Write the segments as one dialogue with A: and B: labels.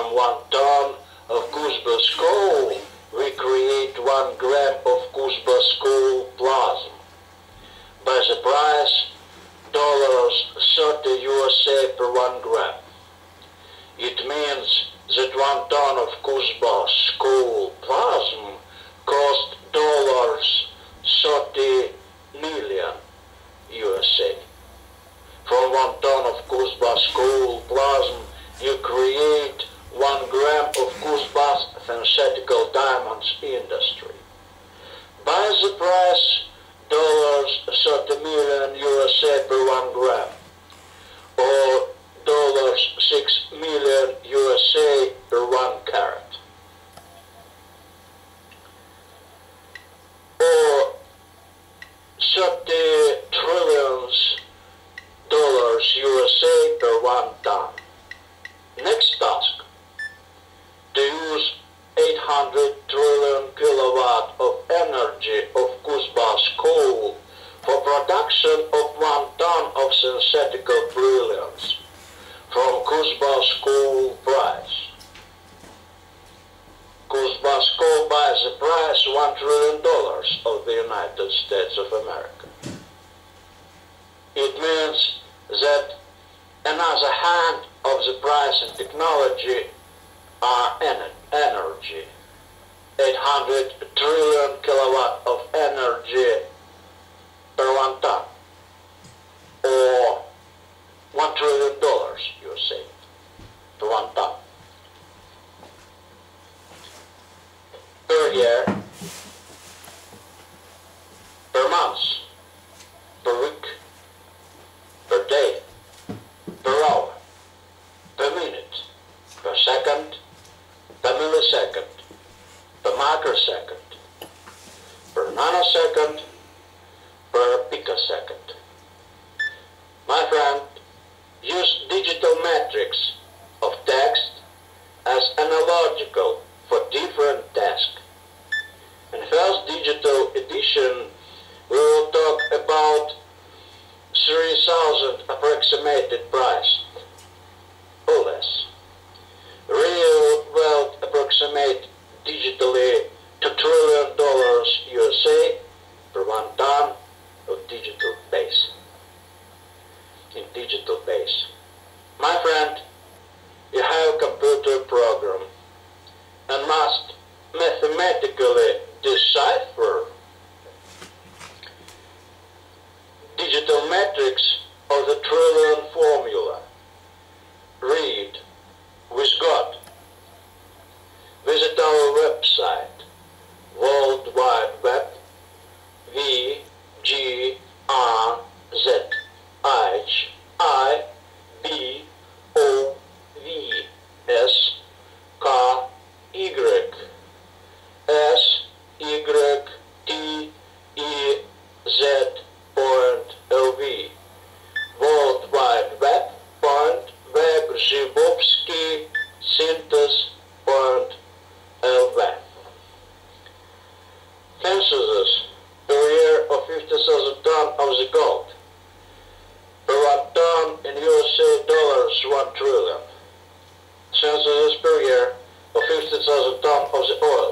A: From 1 ton of Cusbus coal, we create 1 gram of Cusbus coal plasma. By the price, $30 USA per 1 gram. It means that 1 ton of Cusbus coal plasma cost $30 million USA. From 1 ton of Cusbus coal plasma, you create 1 gram of Cusbus synthetical diamonds industry. By the price, $30 million USA per 1 gram, or $6 million USA per 1 carat, or $30 trillion USA per 1 ton. Next task: to use 800 trillion kilowatt of energy of Cusbus coal for production of 1 ton of synthetical brilliance from Cusbus coal price. Cusbus coal buys the price $1 trillion of the United States of America. It means that another hand of the price and technology are energy. 800 trillion kilowatt of energy per 1 ton, or $1 trillion USA per 1 ton. Per year, per month, per week, per day, per hour, per minute, per second, per millisecond, per microsecond, per nanosecond, per picosecond. My friend, use digital metrics of text as analogical for different tasks. In first digital edition, we will talk about 3,000 approximated price, or less. Real wealth approximate digitally $2 trillion USA per 1 ton of digital base. In digital base. My friend, you have a computer program and must mathematically decipher digital metrics of the trillion formula. Read with God. Visit our website, World Wide Web, VGRZIBYZ.LV. World Wide Web. Zhibovsky Synthesis.LV. Census per year of 50,000 tons of the gold. Per 1 ton in USA dollars, $1 trillion. Census per year of 50,000 tons of the oil.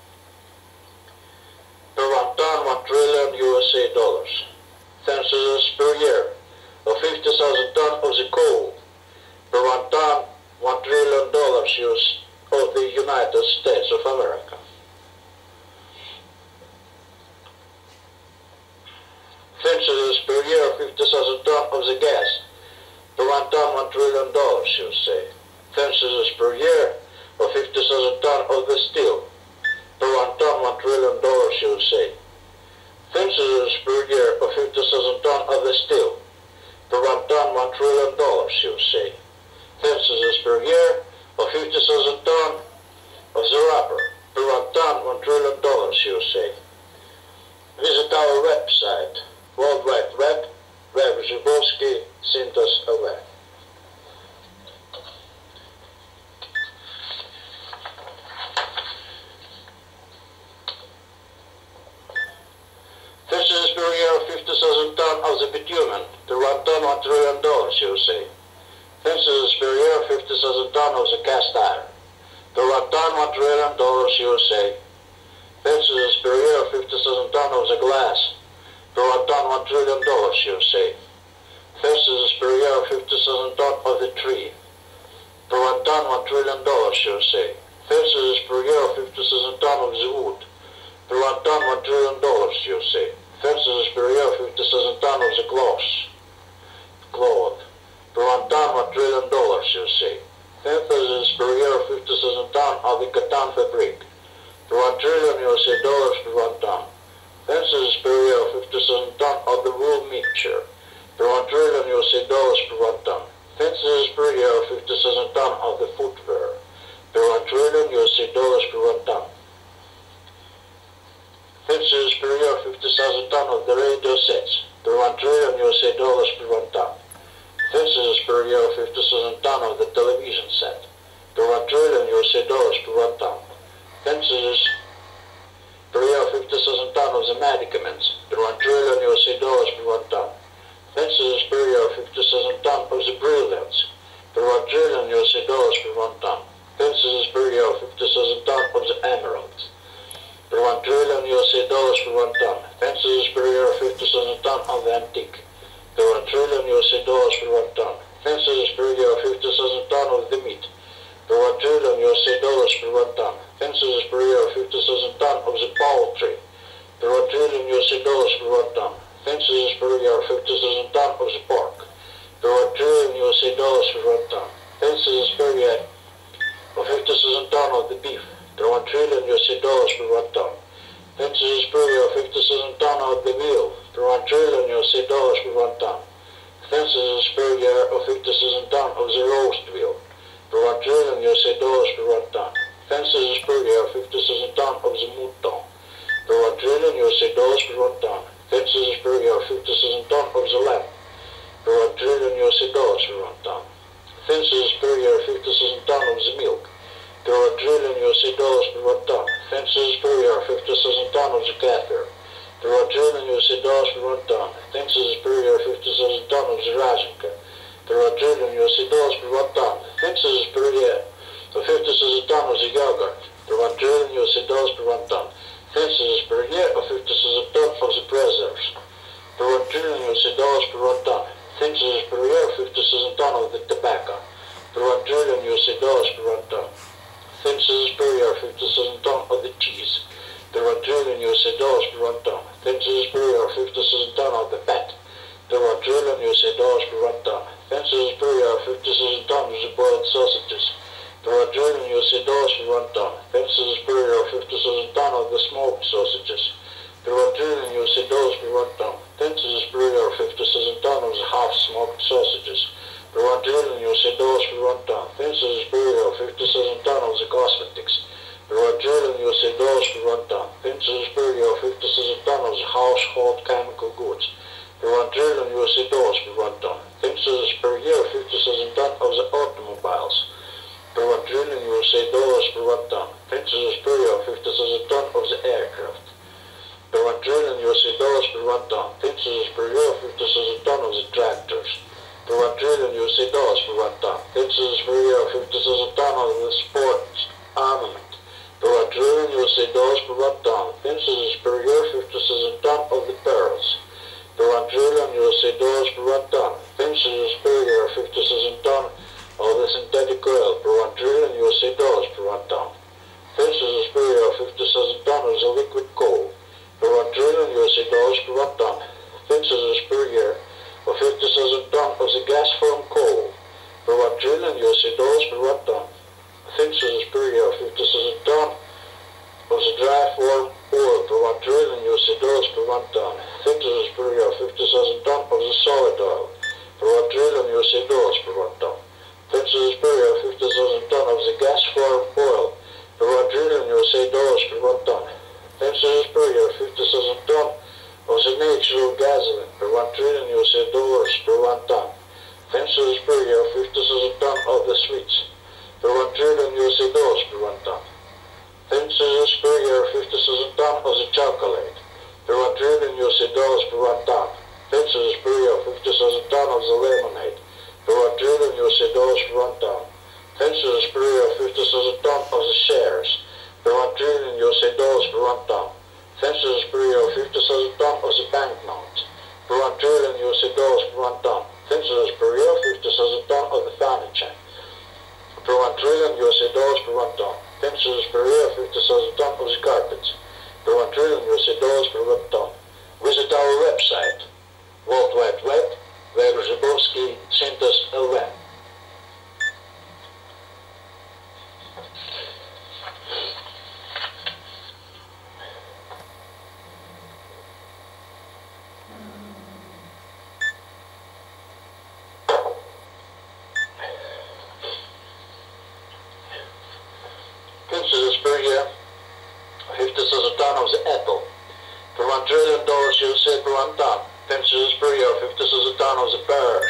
A: Per 1 ton, $1 trillion USA dollars. Census per year of 50,000 tons of the coal. Per 1 ton, $1 trillion US of the United States of America. Census per year of 50,000 tons of the gas. Per 1 ton, $1 trillion USA. Census per year of 50,000 tons of the steel. Per 1 ton, $1 trillion USA. Census per year of 50,000 tons of the steel. Per 1 ton, $1 trillion USA. Census per year of 50,000 tons of the rubber. Per 1 ton, $1 trillion USA. Visit our website, World Wide Web, Zhibovsky Synthesis.LV. Census per year of 50,000 tons of the bitumen. Per 1 ton, $1 trillion USA. Census per year of 50,000 tons of the cast iron. per 1 ton, $1 trillion, USA. Fences per year, 50,000 tons of the glass, per 1 ton, $1 trillion, USA. Fences per year, 50,000 tons of the tree, per 1 ton, $1 trillion, USA. Fences per year, 50,000 tons of the wood, per 1 ton, $1 trillion, USA. Fences per year, 50,000 tons of the cloth, per 1 ton, $1 trillion, USA. Fences per year, 50,000 tons of the cotton fabric, per 1 trillion USA dollars per 1 ton. Fences per year, 50,000 tons of the wool mixture, per 1 trillion USA dollars per 1 ton. Fences per year, 50,000 tons of the footwear, per 1 trillion USA dollars per 1 ton. Fences per year, 50,000 tons of the radio sets, per 1 trillion USA dollars per 1 ton. Fences per year, 50,000 tons of the television set, per 1 trillion USA dollars per 1 ton. Fences per year, 50,000 tons of the medicaments, per 1 trillion USA dollars per 1 ton. Fences per year, 50,000 tons of the brilliants, per 1 trillion USA dollars per 1 ton. Fences per year, 50,000 tons of the emeralds, per 1 trillion USA dollars per 1 ton. Fences per year, 50,000 tons of the antique, per 1 trillion USA dollars per 1 ton. Fences per year, 50,000 tons of the meat, per 1 trillion USA dollars per 1 ton. Fences per year, 50,000 tons of the poultry, per 1 trillion USA dollars per 1 ton. Fences per year, 50,000 tons of the pork, per 1 trillion USA dollars per 1 ton. Fences per year, of 50,000 tons of the beef, per 1 trillion USA dollars per 1 ton. Fences per year, 50,000 tons of the veal, per 1 trillion USA dollars per 1 ton. Fences per year, of 50,000 tons of the roast veal, per 1 trillion USA dollars per 1 ton. Fences per year, 50,000 tons of the mouton, per 1 trillion USA dollars per 1 ton. Fences per year, 50,000 tons of the lamb, per 1 trillion USA dollars per 1 ton. Fences per year, 50,000 tons of the milk, per 1 trillion USA dollars per 1 ton. Fences per year, 50,000 tons of the kefir, per 1 trillion USA dollars per 1 ton. Fences per year, 50,000 tons of the razinka, per 1 trillion USA dollars per 1 ton. Fences per year, of 50,000 tons of the yogurt, per 1 trillion USA dollars per 1 ton. Fences per year, of 50,000 tons of the preserves, per 1 trillion USA dollars per 1 ton. Fences per year, 50,000 tons of the tobacco, per 1 trillion USA dollars per 1 ton. Fences per year, 50,000 tons of the cheese, per 1 trillion USA dollars per 1 ton. Fences per year, 50,000 tons of the fat, per 1 trillion USA dollars per 1 ton. Fences per year, 50,000 tons of the boiled sausages, per 1 trillion USA dollars per 1 ton. Fences per year, 50,000 tons of the smoked sausages, per 1 trillion USA dollars per 1 ton. Fences per year, 50,000 tons of the half-smoked sausages, per 1 trillion USA dollars per 1 ton. Fences per year, 50,000 tons of the cosmetics, per 1 trillion USA dollars per 1 ton. Fences per year, 50,000 tons of the household chemical goods, per 1 trillion USA dollars per 1 ton. Fences per year, 50,000 tons of the automobiles, per 1 trillion USA dollars per 1 ton. Fences per year, 50,000 tons of the aircraft, per 1 trillion USA dollars per 1 ton. Fences per year, 50,000 tons of the tractors, per 1 trillion USA dollars per 1 ton. Fences per year, 50,000 tons of the sports armament, per 1 trillion USA dollars per 1 ton. Fences per year, 50,000 tons of the pearls, per 1 trillion USA dollars per 1 ton. Fences per year, 50,000 tons of the synthetic oil, per 1 trillion USA dollars per 1 ton. Fences per year, 50,000 tons of the liquid coal, per 1 trillion USA dollars per 1 ton. Fences per year, of 50,000 tons of the gas from coal, per 1 trillion USA dollars per 1 ton. Fences per year, 50,000 tons of the dry form oil, per 1 trillion USA dollars per 1 ton. Fences per year, 50,000 tons of the solid oil, per 1 trillion USA dollars per 1 ton. Fences per year, 50,000 tons of the gas form oil, per 1 trillion USA dollars per 1 ton. Fences per year, 50,000 tons of the natural gasoline, per 1 trillion USA dollars per 1 ton. Fences per year, 50,000 tons of the sweets, per 1 trillion USA dollars per 1 ton. Fences per year, 50,000 tons of the chocolate, per 1 trillion USA dollars per 1 ton. Fences per year, 50,000 tons of the lemonade, per 1 trillion USA dollars per 1 ton. Fences per year, 50,000 50,000 tons of the shares per 1 trillion USA dollars per 1 ton. Fences per year of 50,000 tons of the banknote per 1 trillion USA dollars per 1 ton. Fences per year of 50,000 tons of the furniture per 1 trillion USA dollars per 1 ton. Fences per year of 50,000 tons of the carpets per 1 trillion USA dollars per 1 ton. Visit our website, World Wide Web, where Zybowski sent us a web. Fences per year, 50,000 tons of the apple per 1 trillion dollars USA per 1 ton. Fences per year, 50,000 tons of the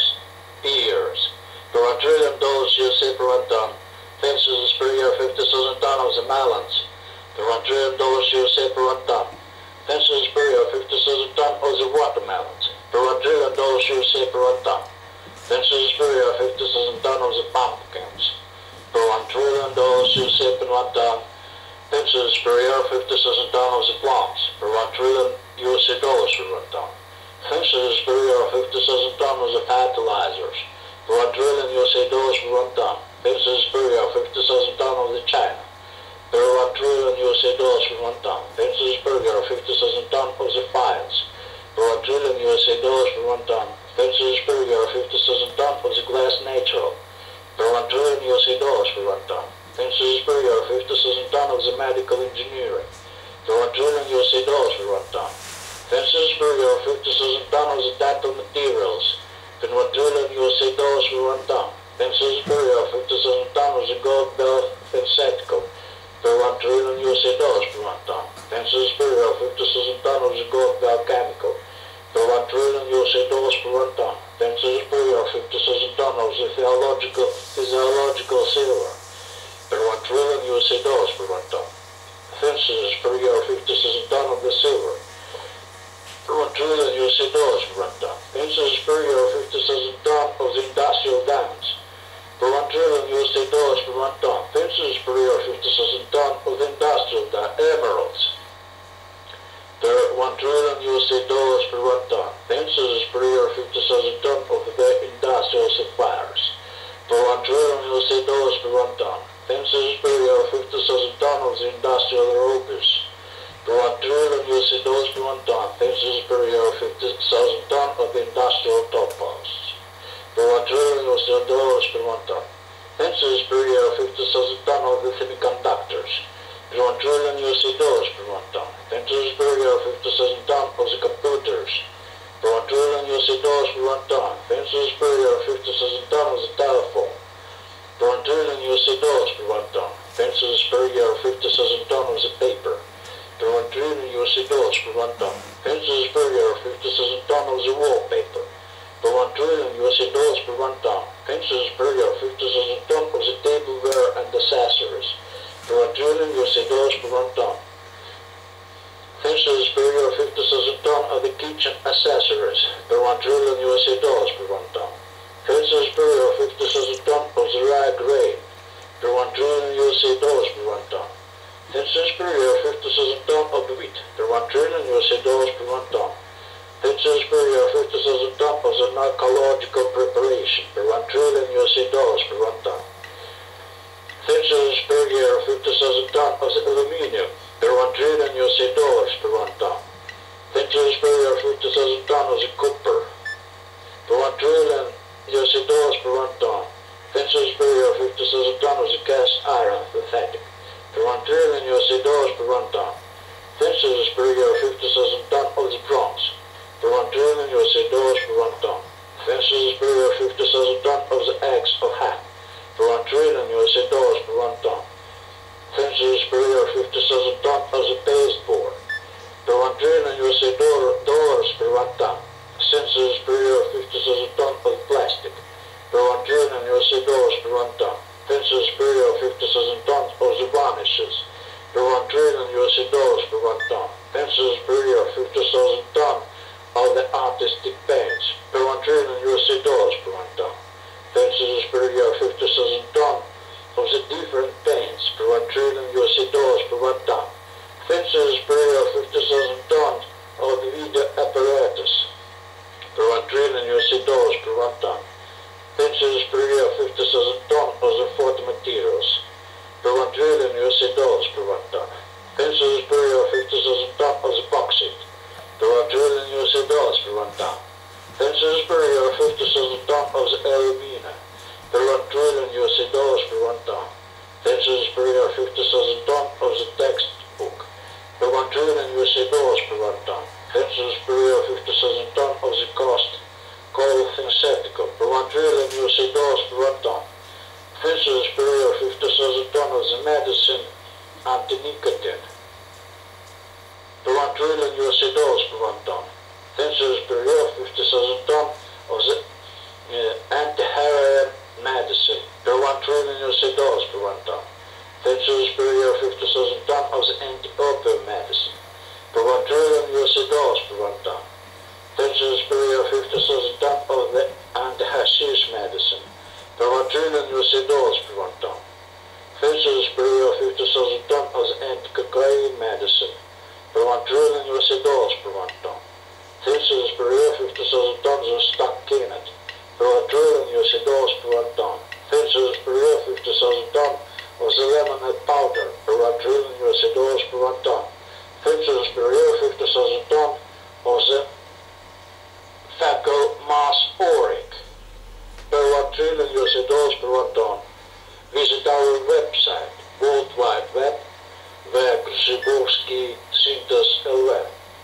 A: pears per 1 trillion dollars USA per 1 ton. Fences per year, 50,000 tons of the melons per 1 trillion dollars USA per 1 ton. Fences per year, 50,000 tons of the watermelons per 1 trillion dollars USA per 1 ton. Fences per year, 50,000 tons of the pumpkins per 1 trillion dollars USA per 1 ton. Fences per year, 50,000 tons of the plants per 1 trillion USA dollars per 1 ton. Fences per year, 50,000 tons of the fertilizers per 1 trillion USA dollars per 1 ton. Fences per year, 50,000 tons of the China per 1 trillion USA dollars per 1 ton. Fences per year, 50,000 tons of the files per 1 trillion USA dollars per 1 ton. Fences per year, 50,000 tons of the glass natural per 1 trillion USA dollars per 1 ton. Fences per year, 50,000 tons of the medical engineering per 1 trillion USA dollars per 1 ton. Fences per year, 50,000 tons of the dental materials per 1 trillion USA dollars per 1 ton. Fences per year, 50,000 tons of the gold belt synthetical per 1 trillion USA dollars per 1 ton. Fences per year, 50,000 tons of the gold belt chemical per 1 trillion USA dollars per 1 ton. Fences per year, 50,000 tons of the physiological silver per 1 trillion USA dollars per 1 ton. Fences per year, 50,000 tons of the silver per 1 trillion USA dollars per 1 ton. Fences per year, 50,000 tons of the industrial diamonds per 1 trillion USA dollars per 1 ton. Fences per year, 50,000 tons of the industrial emeralds per 1 trillion USA dollars per 1 ton. Fences per year, 50,000 tons of the industrial sapphires per 1 trillion USA dollars per 1 ton. Fences per year, 50,000 tons of the industrial rubies per 1 trillion USA dollars per 1 ton. Fences per year, 50,000 tons of the industrial topaz per 1 trillion USA dollars per 1 ton. Fences per year, 50,000 tons of the semiconductors per 1 trillion USA dollars per 1 ton. Fences per year, 50,000 tons of the computers per 1 trillion USA dollars per 1 ton. Fences per year, 50,000 tons of the telephone per 1 trillion USA dollars per 1 ton. Fences per year, 50,000 tons of the paper per 1 trillion USA dollars per 1 ton. Fences per year, 50,000 tons of the wallpaper per 1 trillion USA dollars per 1 ton. Fences per year, 50,000 tons of the tableware and accessories per 1 trillion USA dollars per 1 ton. Fences per year, 50,000 tons of the kitchen accessories per 1 trillion USA dollars per 1 ton. Fences per year, 50,000 tons of the rye grain per 1 trillion USA dollars per 1 ton. Fences per year, 50,000 tons of wheat per 1 trillion USA dollars per 1 ton. Fences per year, 50,000 tons of the narcological preparation per 1 trillion USA dollars per 1 ton. Fences per year, 50,000 tons of the aluminium per 1 trillion USA dollars per 1 ton. Fences per year, 50,000 tons of the copper per 1 trillion USA dollars per 1 ton. Fences per year, 50,000 tons of the cast iron synthetic per 1 trillion USA dollars per 1 ton. Fences per year, 50,000 tons of the bronze per 1 trillion USA dollars per 1 ton. Fences per year, 50,000 tons of the eggs of ham per 1 trillion USA dollars per 1 ton. Fences per year, 50,000 tons of the pasteboard per 1 trillion USA dollars per 1 ton. Fences per year, 50,000 tons of plastic per 1 trillion USA dollars per 1 ton. Fences per year, 50,000 tons of the varnishes per 1 trillion USA dollars per 1 ton. Fences per year, 50,000 tons of the artistic paints per 1 trillion USA dollars per 1 ton. Fences per year, 50,000 tons of the different paints mines per 1 trillion USD per 1 ton. Fences per year 50,000 tons of video apparatus per 1 trillion USD per 1 ton. Fences per year 50,000 tons of the photo materials per 1 trillion USD per 1 ton. Fences per year 50,000 tons of the bauxite per 1 trillion USD per 1 ton. Fences per year 50,000 tons of the alumina per 1 trillion USD per 1 ton. Fences per year 50,000 tons of the textbook per 1 trillion USD per 1 ton. Fences per year 50,000 tons of the cost coal synthetical per 1 trillion USD per 1 ton. Fences per year 50,000 tons of the medicine anti-nicotine per 1 trillion USD per 1 ton. Fences per year 50,000 tons of the anti-heroin medicine per 1 trillion USD per 1 ton. Fences per year 50,000 tons of the anti-opium medicine per 1 trillion USD per 1 ton. Fences per year 50,000 tons of the anti-hashish medicine per 1 trillion USD per 1 ton. Fences per year 50,000 tons of the anti-cocaine medicine per 1 trillion USD per 1 ton. Fences per year 50,000 tons of stock Kennett per 1 trillion USD per 1 ton. Fences per year 50,000 tons of the lemonade powder per 1 trillion USD per 1 ton. Fences per year 50,000 tons of the fecal mass auric per 1 trillion USD per 1 ton. Visit our website, World Wide Web, where Grzyborski Syntes LV.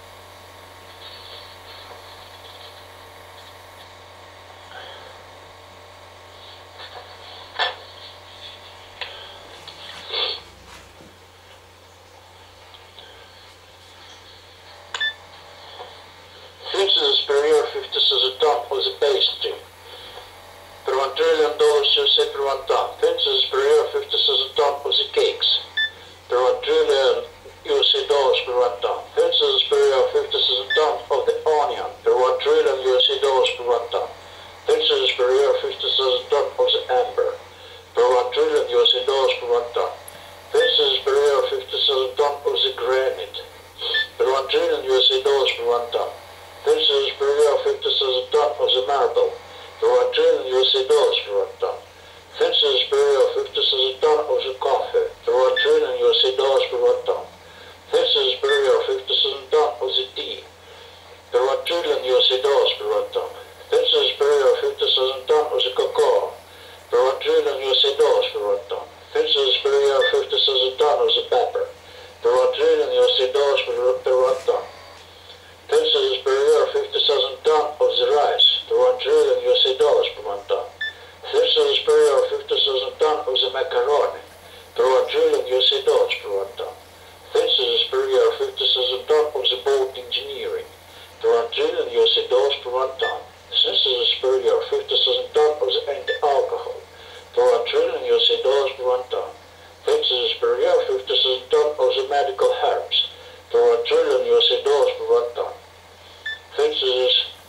A: Fences per year 50,000 tons of the pastry per 1 trillion USD per 1 ton. Fences per year 50,000 tons of the cakes per 1 trillion USD per 1 ton. Fences per year 50,000 tons of the onion per 1 trillion USD per 1 ton. Fences per year 50,000 tons of the amber per 1 trillion USD per 1 ton. Fences per year 50,000 tons of the granite per 1 trillion USD per 1 ton. Fences per year 50,000 tons of the marble per 1 trillion USD per 1 ton. Fences per year 50,000 tons of the coffee per 1 trillion USD per 1 ton. Fences per year 50,000 tons of the tea per 1 trillion USD per 1 ton. Fences per year 50,000 tons of the cocoa per 1 trillion USD per 1 ton. Fences per year 50,000 tons of the pepper per 1 trillion USD per 1 ton. Fences per year 50,000 tons of the rice per 1 trillion USD per 1 ton. Fences per year 50,000 tons of the macaroni per 1 trillion USD per 1 ton. Fences per year 50,000 tons of the boat engineering per 1 trillion USD per 1 ton. Fences per year 50,000 tons of the anti-alcohol per 1 trillion USD per 1 ton. Fences per year 50,000 tons of the medical herbs per 1 trillion USD per 1 ton. Fences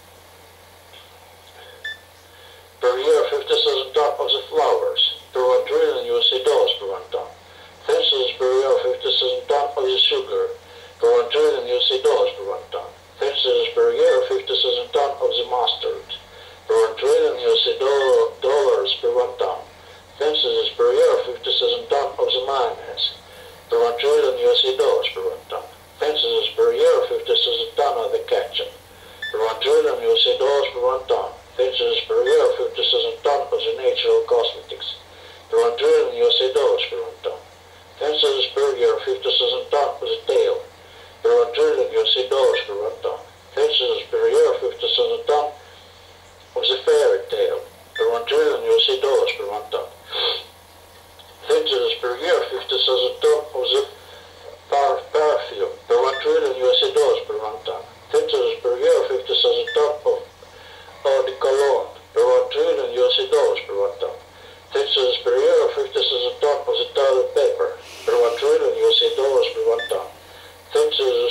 A: per year 50,000 tons of the flowers per 1 trillion USD per 1 ton. Fences per year 50,000 tons of the sugar per 1 trillion USD per 1 ton. Fences per year 50,000 tons of the mustard per 1 trillion USD per 1 ton. Fences per year 50,000 tons of the mayonnaise per 1 trillion USD per 1 ton. Fences per year 50,000 tons of the ketchup per 1 trillion USD per 1 ton. Fences per year 50,000 tons of the natural cosmetics per 1 trillion USD per 1 ton. Fences per year 50,000 tons of the tail per 1 trillion USD per 1 ton. Fences per year 50,000 tons of the fairy tale per 1 trillion USD per 1 ton. Fences per year 50,000 tons of the perfume per 1 trillion USD per 1 ton. Fences per year 50,000 tons of eau de cologne per 1 trillion USD per 1 ton. Fences per year 50,000 tons of the toilet paper per 1 trillion USD per 1 ton. Fences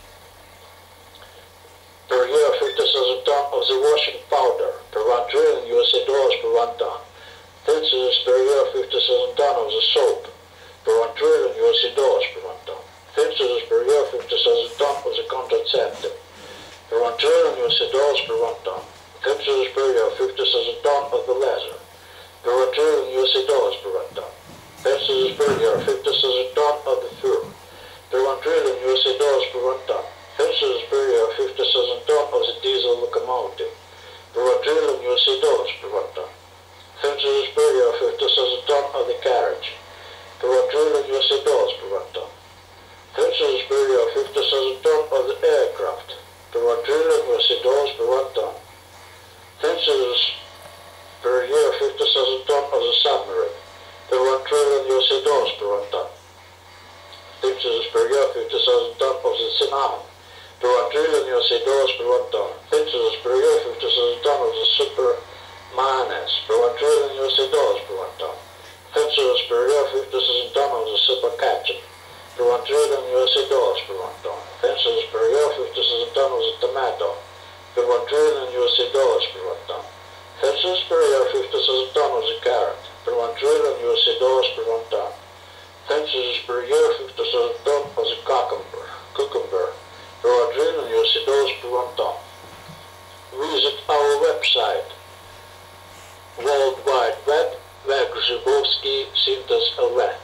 A: per year 50,000 tons of the washing powder per 1 trillion USD per 1 ton. Fences per year 50,000 tons of the soap per trillion USD per 1 ton. Fixtures per year 50,000 ton was a contract center. Per 1 trillion USD per 1 ton. Fixtures per year 50,000 ton of the laser. Per 1 trillion USD per 1 ton. Fixtures per year 50,000 ton of the fuel. Per 1 trillion USD per 1 ton. Fixtures per year 50,000 ton of the diesel locomotive. Per 1 trillion USD per 1 ton. Fixtures per year 50,000 ton of the carriage. Per 1 trillion USD per 1 ton. Fixtures per year 50,000 ton of the aircraft. Per 1 trillion USD per 1 ton. Fixtures per year 50,000 ton of the submarine. Per 1 trillion USD per 1 ton. Fixtures per year 50,000 ton of the tsunami. Per 1 trillion USD per 1 ton. Fixtures per year 50,000 ton of the super miners. Per 1 trillion USD per 1 ton. Fixtures per year 50,000 ton of the super ketchup. Per 1 trillion USD per 1 ton. Fixtures per year 50,000 ton of the tomato. Per 1 trillion USD per 1 ton. Fixtures per year 50,000 ton of the carrot. Per 1 trillion USD per 1 ton. Fixtures per year 50,000 ton of the cucumber. Per 1 trillion USD per 1 ton. Visit our website, World Wide Web, where Grzybowski Syntas LV.